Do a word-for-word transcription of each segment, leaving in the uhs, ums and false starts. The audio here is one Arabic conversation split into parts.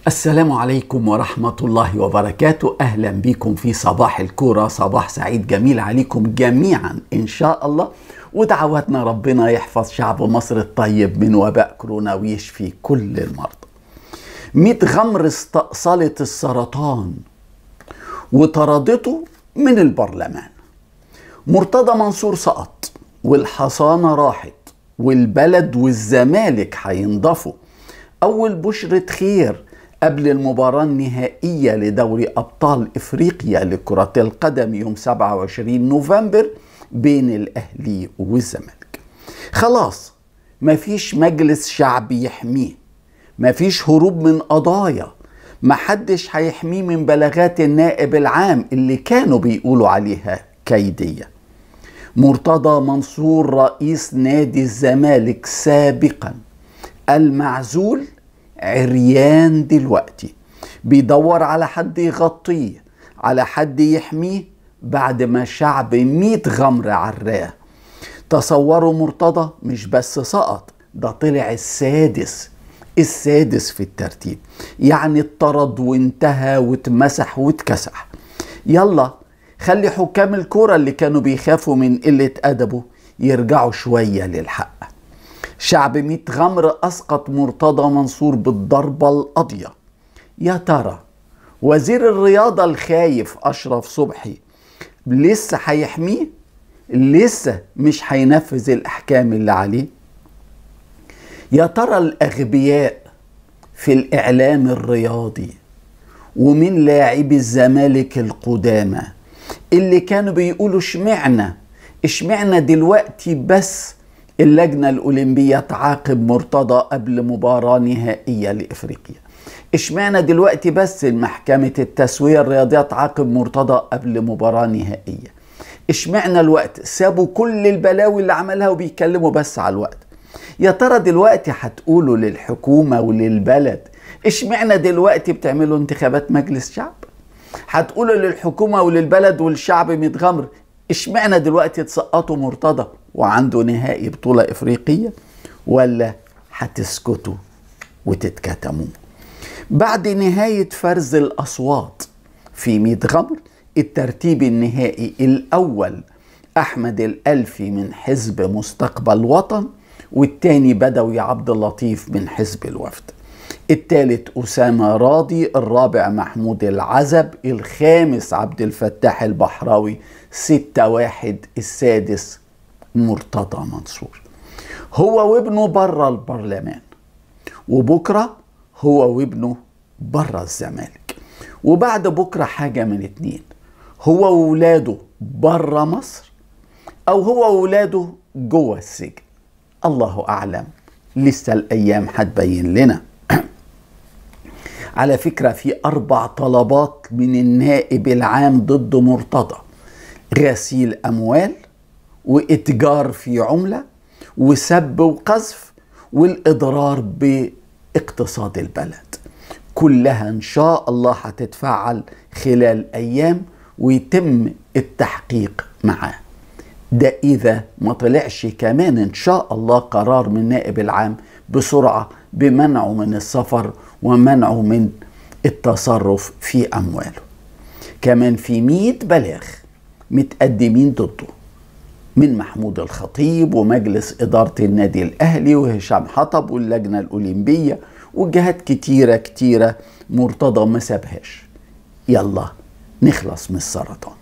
السلام عليكم ورحمة الله وبركاته. أهلا بكم في صباح الكورة. صباح سعيد جميل عليكم جميعا إن شاء الله، ودعواتنا ربنا يحفظ شعب مصر الطيب من وباء كورونا ويشفي كل المرضى. ميت غمر استأصلت السرطان وطردته من البرلمان. مرتضى منصور سقط والحصانة راحت والبلد والزمالك هينضفوا. أول بشرة خير قبل المباراة النهائية لدوري أبطال إفريقيا لكرة القدم يوم سبعة وعشرين نوفمبر بين الأهلي والزمالك. خلاص مفيش مجلس شعب يحميه، مفيش هروب من قضايا، محدش هيحميه من بلاغات النائب العام اللي كانوا بيقولوا عليها كيدية. مرتضى منصور رئيس نادي الزمالك سابقا المعزول عريان دلوقتي، بيدور على حد يغطيه، على حد يحميه بعد ما شعب ميت غمر عراه. تصوروا مرتضى مش بس سقط، ده طلع السادس السادس في الترتيب، يعني اتطرد وانتهى واتمسح واتكسح. يلا خلي حكام الكرة اللي كانوا بيخافوا من قلة أدبه يرجعوا شوية للحق. شعب ميت غمر أسقط مرتضى منصور بالضربة القاضية. يا ترى وزير الرياضة الخايف أشرف صبحي لسه هيحميه؟ لسه مش هينفذ الأحكام اللي عليه؟ يا ترى الأغبياء في الإعلام الرياضي ومن لاعبي الزمالك القدامى اللي كانوا بيقولوا اشمعنا اشمعنا دلوقتي بس اللجنة الأولمبية تعاقب مرتضى قبل مباراة نهائية لإفريقيا، اشمعنا دلوقتي بس محكمة التسوية الرياضية تعاقب مرتضى قبل مباراة نهائية، اشمعنا الوقت سابوا كل البلاوي اللي عملها وبيتكلموا بس على الوقت. يا ترى دلوقتي هتقولوا للحكومة وللبلد اشمعنا دلوقتي بتعملوا انتخابات مجلس شعب؟ هتقولوا للحكومة وللبلد والشعب متغمر اشمعنا دلوقتي تسقطوا مرتضى وعنده نهائي بطولة إفريقية؟ ولا هتسكتوا وتتكتموا؟ بعد نهاية فرز الأصوات في ميت غمر، الترتيب النهائي الأول أحمد الألفي من حزب مستقبل وطن، والتاني بدوي عبد اللطيف من حزب الوفد، الثالث أسامة راضي، الرابع محمود العزب، الخامس عبد الفتاح البحراوي، ستة واحد، السادس مرتضى منصور. هو وابنه بره البرلمان، وبكرة هو وابنه بره الزمالك، وبعد بكرة حاجة من اتنين، هو وولاده بره مصر أو هو وولاده جوه السجن. الله أعلم، لسه الأيام هتبين لنا. على فكرة في أربع طلبات من النائب العام ضد مرتضى: غسيل أموال، وإتجار في عملة، وسب وقذف، والإضرار باقتصاد البلد. كلها إن شاء الله هتتفعل خلال أيام ويتم التحقيق معاه. ده إذا ما طلعش كمان إن شاء الله قرار من النائب العام بسرعة بمنعه من السفر ومنعه من التصرف في أمواله. كمان في ميت بلاغ متقدمين ضده من محمود الخطيب ومجلس إدارة النادي الأهلي وهشام حطب واللجنة الأولمبية وجهات كتيرة كتيرة مرتضى ما سابهاش. يلا نخلص من السرطان.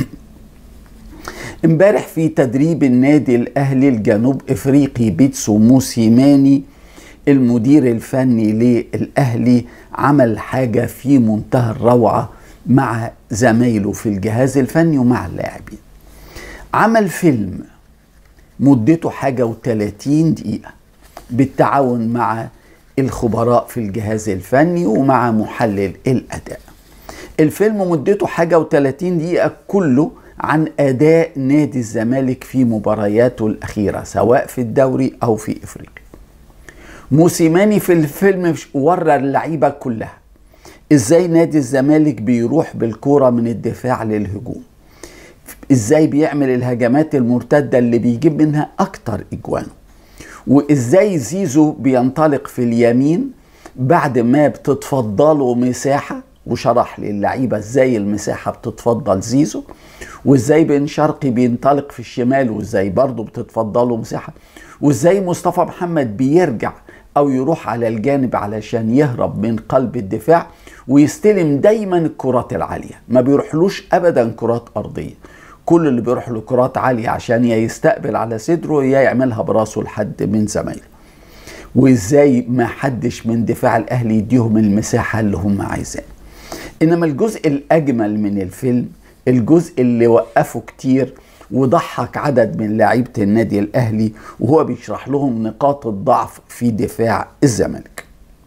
امبارح في تدريب النادي الأهلي الجنوب إفريقي بيتسو موسيماني المدير الفني للأهلي عمل حاجة في منتهى الروعة مع زمايله في الجهاز الفني ومع اللاعبين. عمل فيلم مدته حاجة وثلاثين دقيقة بالتعاون مع الخبراء في الجهاز الفني ومع محلل الأداء. الفيلم مدته حاجة وثلاثين دقيقة كله عن أداء نادي الزمالك في مبارياته الأخيرة سواء في الدوري أو في إفريقيا. موسيماني في الفيلم ورى اللعيبة كلها ازاي نادي الزمالك بيروح بالكرة من الدفاع للهجوم، ازاي بيعمل الهجمات المرتدة اللي بيجيب منها اكتر اجوانه، وازاي زيزو بينطلق في اليمين بعد ما بتتفضلوا مساحة، وشرح للعيبة ازاي المساحة بتتفضل زيزو، وازاي بن شرقي بينطلق في الشمال وازاي برضه بتتفضلوا مساحة، وازاي مصطفى محمد بيرجع او يروح على الجانب علشان يهرب من قلب الدفاع ويستلم دايما الكرات العالية، ما بيروحلوش ابدا كرات ارضية، كل اللي بيروح له كرات عالية عشان يا يستقبل على صدره يا يعملها براسه لحد من زمايله. وازاي ما حدش من دفاع الاهلي يديهم المساحة اللي هم عايزينها. انما الجزء الاجمل من الفيلم الجزء اللي وقفه كتير وضحك عدد من لاعيبة النادي الاهلي وهو بيشرح لهم نقاط الضعف في دفاع الزمالك،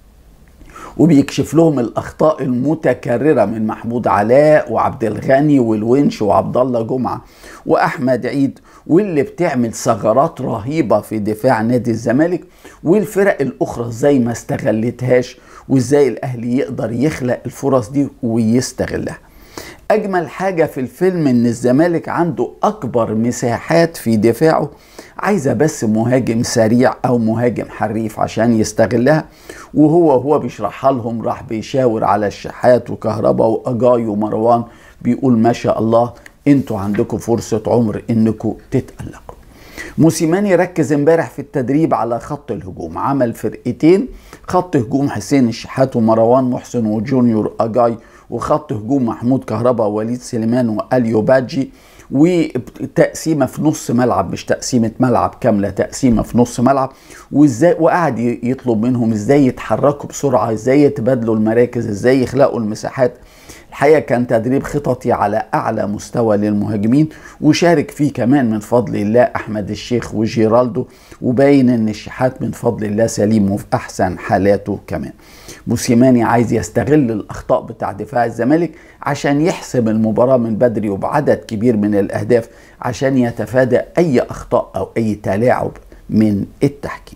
وبيكشف لهم الاخطاء المتكررة من محمود علاء وعبد الغني والونش وعبد الله جمعة واحمد عيد، واللي بتعمل ثغرات رهيبة في دفاع نادي الزمالك، والفرق الاخرى ازاي ما استغلتهاش وازاي الاهلي يقدر يخلق الفرص دي ويستغلها. اجمل حاجة في الفيلم ان الزمالك عنده اكبر مساحات في دفاعه، عايزة بس مهاجم سريع او مهاجم حريف عشان يستغلها، وهو هو بيشرحها لهم راح بيشاور على الشحات وكهربا واجاي ومروان، بيقول ما شاء الله انتوا عندكم فرصة عمر انكم تتألقوا. موسيماني ركز امبارح في التدريب على خط الهجوم، عمل فرقتين، خط هجوم حسين الشحات ومروان محسن وجونيور اجاي، وخط هجوم محمود كهربا ووليد سليمان واليو باجي، وتقسيمه في نص ملعب، مش تقسيمه ملعب كامله، تقسيمه في نص ملعب، وازاي وقعد يطلب منهم ازاي يتحركوا بسرعه، ازاي يتبادلوا المراكز، ازاي يخلقوا المساحات. الحقيقه كان تدريب خططي على اعلى مستوى للمهاجمين، وشارك فيه كمان من فضل الله احمد الشيخ وجيرالدو، وباين ان الشحات من فضل الله سليم وفي احسن حالاته كمان. موسيماني عايز يستغل الاخطاء بتاع دفاع الزمالك عشان يحسم المباراه من بدري وبعدد كبير من الاهداف، عشان يتفادى اي اخطاء او اي تلاعب من التحكيم.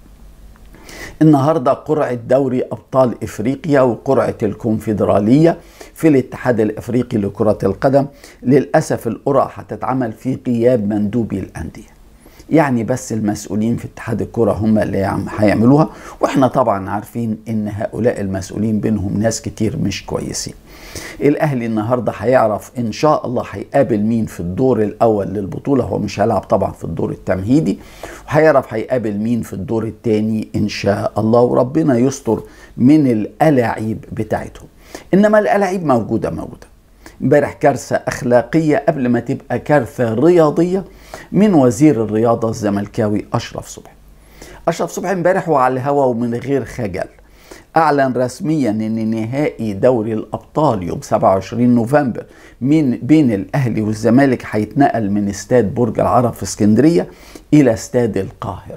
النهارده قرعه دوري ابطال افريقيا وقرعه الكونفدراليه في الاتحاد الافريقي لكره القدم. للاسف القرعه هتتعمل في غياب مندوبي الانديه، يعني بس المسؤولين في اتحاد الكرة هم اللي هيعملوها، واحنا طبعا عارفين ان هؤلاء المسؤولين بينهم ناس كتير مش كويسين. الاهلي النهارده هيعرف ان شاء الله هيقابل مين في الدور الاول للبطولة، هو مش هيلعب طبعا في الدور التمهيدي، وهيعرف هيقابل مين في الدور الثاني ان شاء الله، وربنا يستر من الالاعيب بتاعتهم. انما الالاعيب موجودة موجودة. امبارح كارثة اخلاقية قبل ما تبقى كارثة رياضية من وزير الرياضة الزملكاوي أشرف صبحي. أشرف صبحي امبارح وعلى الهوا ومن غير خجل أعلن رسميا أن نهائي دوري الأبطال يوم سبعة وعشرين نوفمبر من بين الأهلي والزمالك هيتنقل من استاد برج العرب في اسكندرية إلى استاد القاهرة،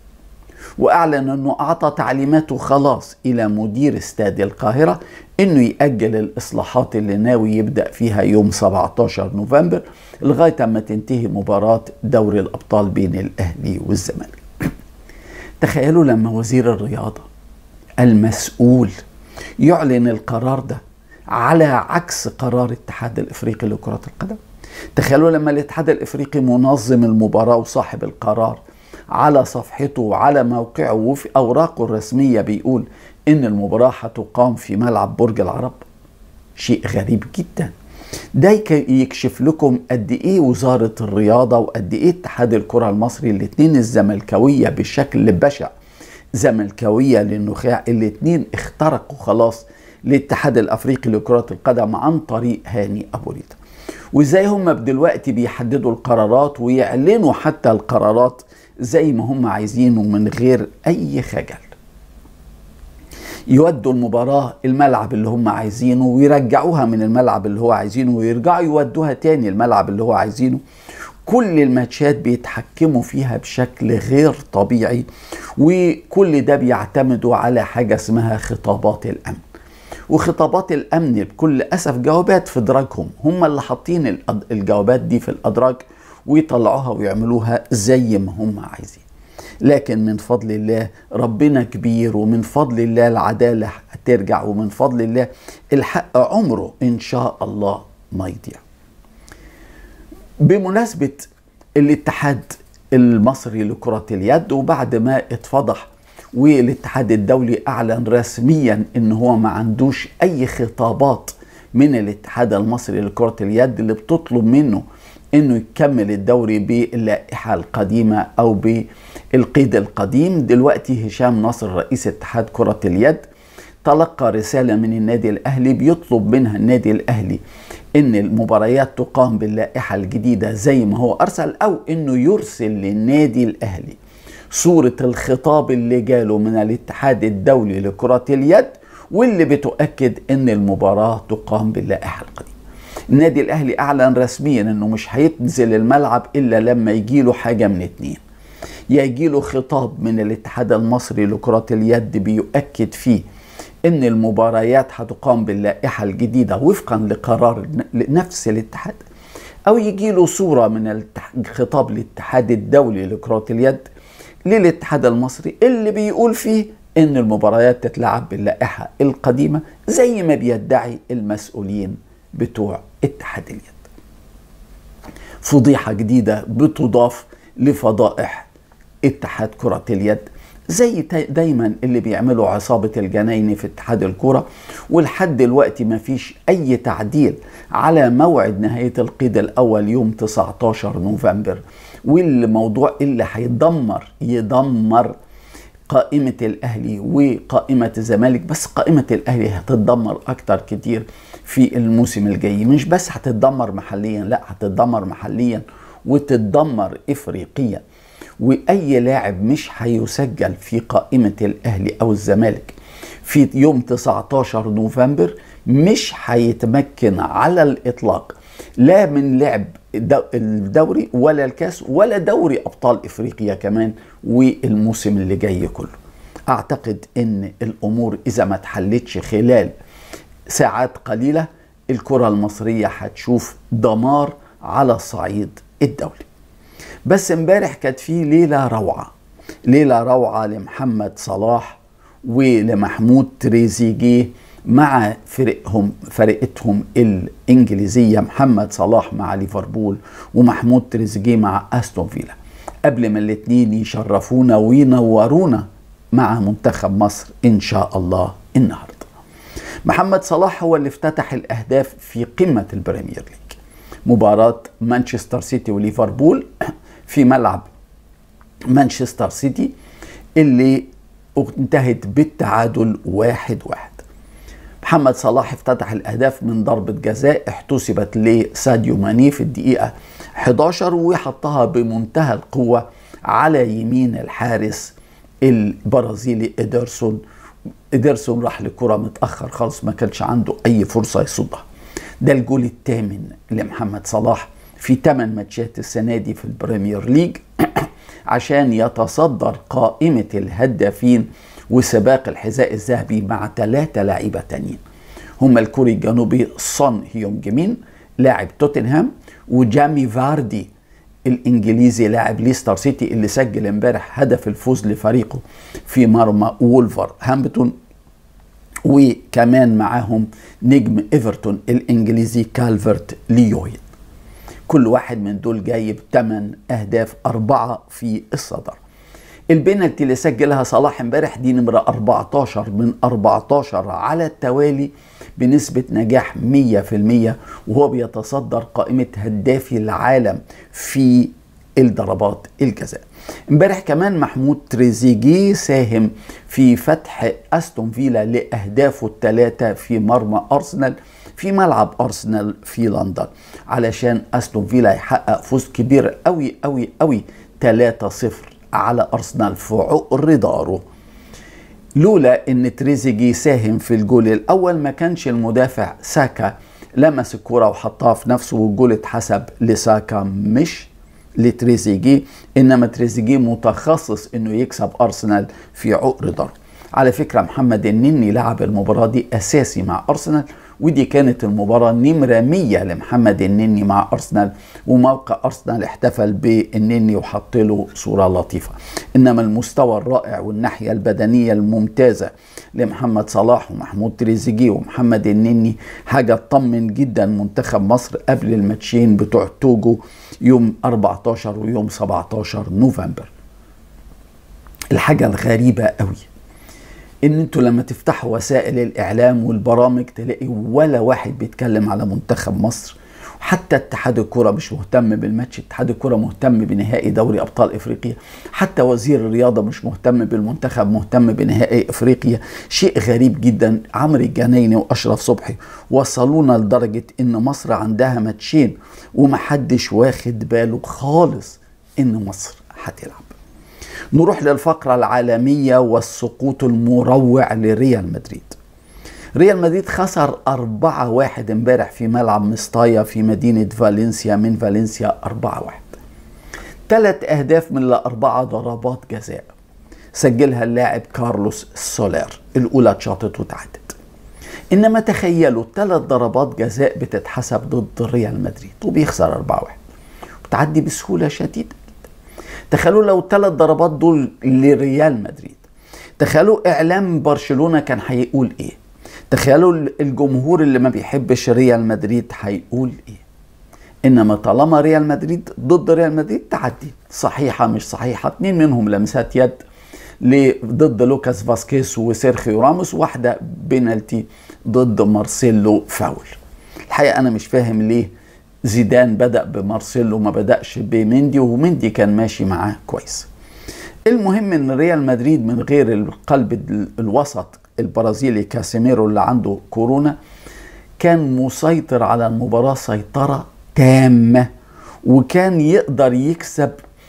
وأعلن أنه أعطى تعليماته خلاص إلى مدير استاد القاهرة أنه يأجل الإصلاحات اللي ناوي يبدأ فيها يوم سبعة عشر نوفمبر لغاية ما تنتهي مباراة دوري الأبطال بين الأهلي والزمالك. تخيلوا لما وزير الرياضة المسؤول يعلن القرار ده على عكس قرار الاتحاد الإفريقي لكرة القدم. تخيلوا لما الاتحاد الإفريقي منظم المباراة وصاحب القرار على صفحته وعلى موقعه وفي أوراقه الرسمية بيقول إن المباراة هتقام في ملعب برج العرب. شيء غريب جدا. ده يكشف لكم قد إيه وزارة الرياضة وقد إيه اتحاد الكرة المصري، الاتنين الزملكاوية بشكل بشع، زملكاوية للنخاع، الاتنين اخترقوا خلاص الاتحاد الأفريقي لكرة القدم عن طريق هاني أبو ريدة. وإزاي هم دلوقتي بيحددوا القرارات ويعلنوا حتى القرارات زي ما هم عايزينه من غير أي خجل. يودوا المباراة الملعب اللي هم عايزينه ويرجعوها من الملعب اللي هو عايزينه ويرجعوا يودوها تاني الملعب اللي هو عايزينه. كل الماتشات بيتحكموا فيها بشكل غير طبيعي، وكل ده بيعتمدوا على حاجة اسمها خطابات الأمن. وخطابات الأمن بكل أسف جوابات في دراجهم، هم اللي حاطين الجوابات دي في الأدراج ويطلعوها ويعملوها زي ما هم عايزين. لكن من فضل الله ربنا كبير، ومن فضل الله العدالة هترجع، ومن فضل الله الحق عمره إن شاء الله ما يضيع. بمناسبة الاتحاد المصري لكرة اليد، وبعد ما اتفضح والاتحاد الدولي أعلن رسميا إن هو ما عندوش أي خطابات من الاتحاد المصري لكرة اليد اللي بتطلب منه إنه يكمل الدوري باللائحة القديمة أو بالقيد القديم. دلوقتي هشام نصر رئيس اتحاد كرة اليد تلقى رسالة من النادي الأهلي بيطلب منها النادي الأهلي إن المباريات تقام باللائحة الجديدة زي ما هو أرسل، أو إنه يرسل للنادي الأهلي صورة الخطاب اللي جاله من الاتحاد الدولي لكرة اليد واللي بتؤكد إن المباراة تقام باللائحة القديمة. النادي الأهلي أعلن رسميا إنه مش هينزل الملعب إلا لما يجيله حاجة من اتنين: يا يجيله خطاب من الاتحاد المصري لكرة اليد بيؤكد فيه إن المباريات هتقام باللائحة الجديدة وفقا لقرار نفس الاتحاد، أو يجيله صورة من خطاب الاتحاد الدولي لكرة اليد للاتحاد المصري اللي بيقول فيه إن المباريات تتلعب باللائحة القديمة زي ما بيدعي المسؤولين بتوع اتحاد اليد. فضيحة جديدة بتضاف لفضائح اتحاد كرة اليد زي دايما اللي بيعملوا عصابة الجنايني في اتحاد الكرة. ولحد دلوقتي ما فيش أي تعديل على موعد نهاية القيد الأول يوم تسعة عشر نوفمبر، والموضوع اللي هيدمر يدمر قائمة الأهلي وقائمة الزمالك. بس قائمة الأهلي هتتدمر أكتر كتير في الموسم الجاي، مش بس هتتدمر محليا، لا هتتدمر محليا وتتدمر إفريقيا. وأي لاعب مش هيسجل في قائمة الأهلي أو الزمالك في يوم تسعة عشر نوفمبر مش هيتمكن على الإطلاق لا من لعب الدوري ولا الكاس ولا دوري أبطال إفريقيا كمان والموسم اللي جاي كله. أعتقد أن الأمور إذا ما اتحلتش خلال ساعات قليلة الكرة المصرية هتشوف دمار على الصعيد الدولي. بس امبارح كانت في ليلة روعة، ليلة روعة لمحمد صلاح ولمحمود تريزيجيه مع فرقهم فرقتهم الإنجليزية، محمد صلاح مع ليفربول ومحمود تريزيجيه مع أستون فيلا، قبل ما الاتنين يشرفونا وينورونا مع منتخب مصر إن شاء الله النهاردة. محمد صلاح هو اللي افتتح الأهداف في قمة البريمير ليج، مباراة مانشستر سيتي وليفربول في ملعب مانشستر سيتي اللي انتهت بالتعادل واحد واحد. محمد صلاح افتتح الأهداف من ضربة جزاء احتسبت لساديو ماني في الدقيقة إحدى عشر وحطها بمنتهى القوة على يمين الحارس البرازيلي إيدرسون. إيدرسون راح لكرة متأخر خالص، ما كانش عنده أي فرصة يصدها. ده الجول الثامن لمحمد صلاح في ثمان ماتشات السنة دي في البريمير ليج عشان يتصدر قائمة الهدافين وسباق الحذاء الذهبي مع ثلاثة لاعيبة تانيين، هم الكوري الجنوبي سون هيونج مين لاعب توتنهام، وجامي فاردي الانجليزي لاعب ليستر سيتي اللي سجل امبارح هدف الفوز لفريقه في مرمى وولفر هامبتون، وكمان معاهم نجم ايفرتون الانجليزي كالفرت ليوين. كل واحد من دول جايب ثمانية اهداف، أربعة في الصدر. البينالتي اللي سجلها صلاح امبارح دي نمرة أربعة عشر من أربعة عشر على التوالي بنسبة نجاح مية في المية، وهو بيتصدر قائمة هدافي العالم في الضربات الجزاء. امبارح كمان محمود تريزيجيه ساهم في فتح أستون فيلا لأهدافه الثلاثة في مرمى أرسنال في ملعب أرسنال في لندن، علشان أستون فيلا يحقق فوز كبير قوي قوي قوي ثلاثة صفر على أرسنال في عقر داره. لولا ان تريزيجيه ساهم في الجول الاول ما كانش المدافع ساكا لمس الكرة وحطها في نفسه والجول اتحسب لساكا مش لتريزيجيه، انما تريزيجيه متخصص انه يكسب ارسنال في عقر داره. على فكرة محمد النني لعب المباراة دي اساسي مع ارسنال، ودي كانت المباراة نمرة مية لمحمد النني مع أرسنال، وموقع أرسنال احتفل بالنني وحط له صورة لطيفة. إنما المستوى الرائع والناحية البدنية الممتازة لمحمد صلاح ومحمود تريزيجيه ومحمد النني حاجة تطمن جدا منتخب مصر قبل الماتشين بتوع توجو يوم أربعة عشر ويوم سبعة عشر نوفمبر. الحاجة الغريبة قوي ان انتوا لما تفتحوا وسائل الاعلام والبرامج تلاقي ولا واحد بيتكلم على منتخب مصر. حتى اتحاد الكرة مش مهتم بالماتش، اتحاد الكرة مهتم بنهائي دوري ابطال افريقيا، حتى وزير الرياضة مش مهتم بالمنتخب، مهتم بنهائي افريقيا. شيء غريب جدا. عمرو الجنايني واشرف صبحي وصلونا لدرجة ان مصر عندها ماتشين ومحدش واخد باله خالص ان مصر هتلعب. نروح للفقرة العالمية والسقوط المروع لريال مدريد. ريال مدريد خسر أربعة واحد امبارح في ملعب مستايا في مدينة فالنسيا من فالنسيا أربعة واحد. ثلاث أهداف من الأربعة ضربات جزاء سجلها اللاعب كارلوس سولير، الأولى اتشاطت وتعدت. إنما تخيلوا ثلاث ضربات جزاء بتتحسب ضد ريال مدريد وبيخسر أربعة واحد وبتعدي بسهولة شديدة. تخيلوا لو الثلاث ضربات دول لريال مدريد، تخيلوا اعلام برشلونة كان هيقول ايه، تخيلوا الجمهور اللي ما بيحبش ريال مدريد هيقول ايه. انما طالما ريال مدريد ضد ريال مدريد تعدي، صحيحة مش صحيحة، اتنين منهم لمسات يد ضد لوكاس فاسكيز وسيرخيو راموس، واحدة بينالتي ضد مارسيلو فاول. الحقيقة انا مش فاهم ليه زيدان بدأ بمارسيلو ما بدأش بمندي، ومندي كان ماشي معاه كويس. المهم ان ريال مدريد من غير القلب الوسط البرازيلي كاسيميرو اللي عنده كورونا كان مسيطر على المباراة سيطرة تامة، وكان يقدر يكسب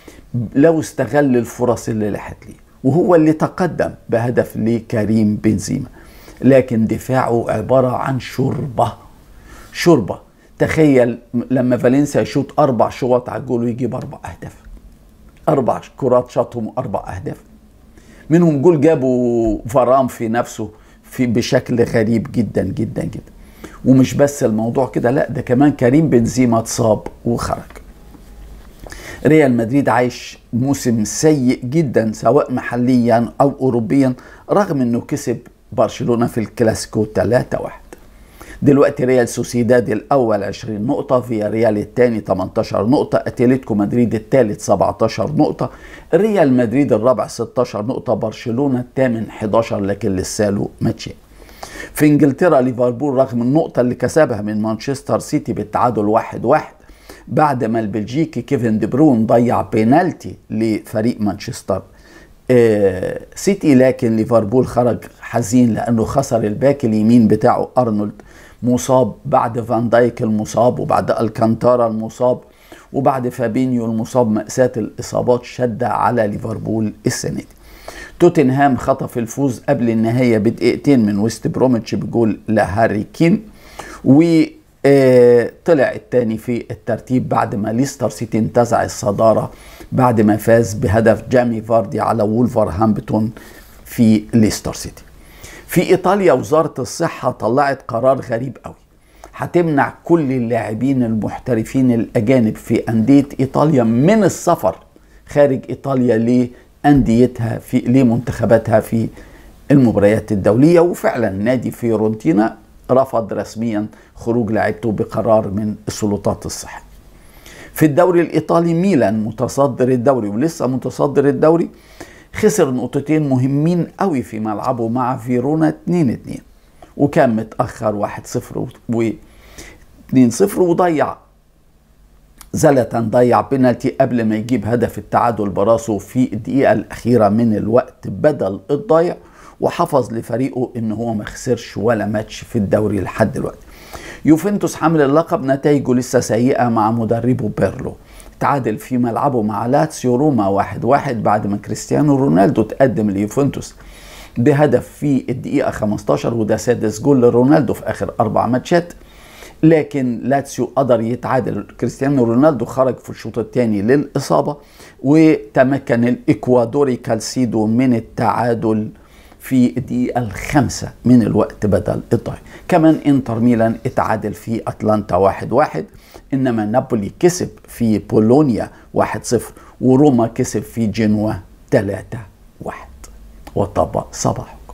لو استغل الفرص اللي لحت ليه، وهو اللي تقدم بهدف لكريم بنزيما. لكن دفاعه عبارة عن شوربة شوربة. تخيل لما فالنسيا يشوط اربع شوط على الجول ويجيب اربع اهداف، اربع كرات شاطهم اربع اهداف، منهم جول جابوا فرام في نفسه في بشكل غريب جدا جدا جدا. ومش بس الموضوع كده، لا ده كمان كريم بنزيما اتصاب وخرج. ريال مدريد عايش موسم سيء جدا سواء محليا او اوروبيا، رغم انه كسب برشلونة في الكلاسيكو ثلاثة واحد. دلوقتي ريال سوسيداد الاول عشرين نقطة، فيا ريال الثاني ثمانية عشر نقطة، اتلتيكو مدريد الثالث سبعة عشر نقطة، ريال مدريد الرابع ستة عشر نقطة، برشلونة الثامن احد عشر لكن لسه له ماتشين. في انجلترا ليفربول رغم النقطة اللي كسبها من مانشستر سيتي بالتعادل واحد واحد بعد ما البلجيكي كيفن دي برون ضيع بينالتي لفريق مانشستر آه سيتي، لكن ليفربول خرج حزين لانه خسر الباك اليمين بتاعه ارنولد مصاب، بعد فان دايك المصاب، وبعد الكانتارا المصاب، وبعد فابينيو المصاب. مأساة الإصابات شدة على ليفربول السنة دي. توتنهام خطف الفوز قبل النهاية بدقيقتين من ويست بروميتش بجول لهاري كين، وطلع الثاني في الترتيب بعد ما ليستر سيتي انتزع الصدارة بعد ما فاز بهدف جامي فاردي على وولفرهامبتون في ليستر سيتي. في إيطاليا وزارة الصحة طلعت قرار غريب قوي، هتمنع كل اللاعبين المحترفين الأجانب في أندية إيطاليا من السفر خارج إيطاليا لأنديتها في لمنتخباتها في المباريات الدولية. وفعلا نادي فيورنتينا رفض رسميا خروج لاعبته بقرار من السلطات الصحية. في الدوري الإيطالي ميلان متصدر الدوري ولسه متصدر الدوري، خسر نقطتين مهمين قوي في ملعبه مع فيرونا اتنين اتنين، وكان متأخر واحد صفر و اتنين صفر، وضيع زلتان ضيع بينالتي قبل ما يجيب هدف التعادل براسه في الدقيقة الأخيرة من الوقت بدل الضيع، وحفظ لفريقه ان هو ما خسرش ولا ماتش في الدوري لحد دلوقتي. يوفنتوس حامل اللقب نتائجه لسه سيئة مع مدربه بيرلو، تعادل في ملعبه مع لاتسيو روما واحد واحد بعد ما كريستيانو رونالدو تقدم ليوفنتوس بهدف في الدقيقة خمستاشر، وده سادس جول لرونالدو في آخر أربع ماتشات. لكن لاتسيو قدر يتعادل، كريستيانو رونالدو خرج في الشوط الثاني للإصابة، وتمكن الإكوادوري كالسيدو من التعادل في الدقيقة الخامسة من الوقت بدل الضايع. كمان انتر ميلان اتعادل في أتلانتا واحد واحد، إنما نابولي كسب في بولونيا واحد صفر، وروما كسب في جنوة ثلاثة واحد. وطبق صباح.